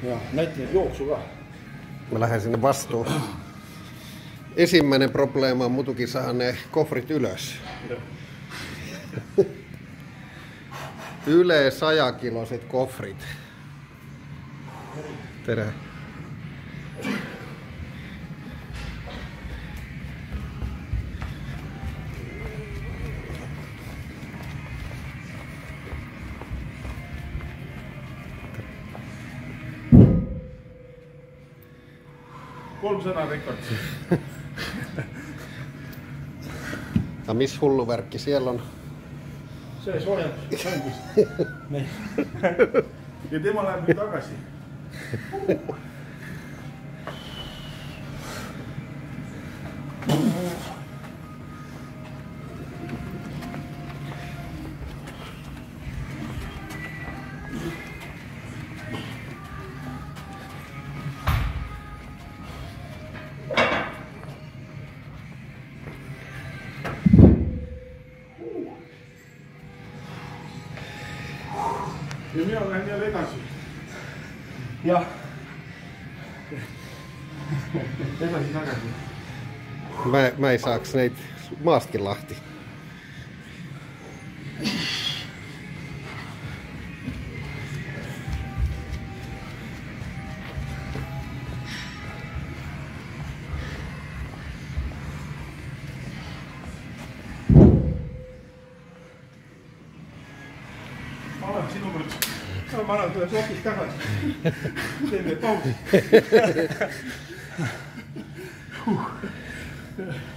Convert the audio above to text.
Ja näitti nyt juoksu ka. Mä lähden sinne vastuun. Ensimmäinen probleema on mutukin saada ne kofrit ylös. Yle 100-kiloiset kofrit. Terä. Kolmsena rekordsi. Ja miss hullu värkki siellä on? See soojendus. Niin. Ja tema läheb nüüd tagasi. Ja minä lähden vielä edasi. Ja. Edasi tagasi. Mä ei saaks neitä Maastinlahti. Ma olen sinu pealt. Ma annan tulla sokist tagasi. Teeme pausi.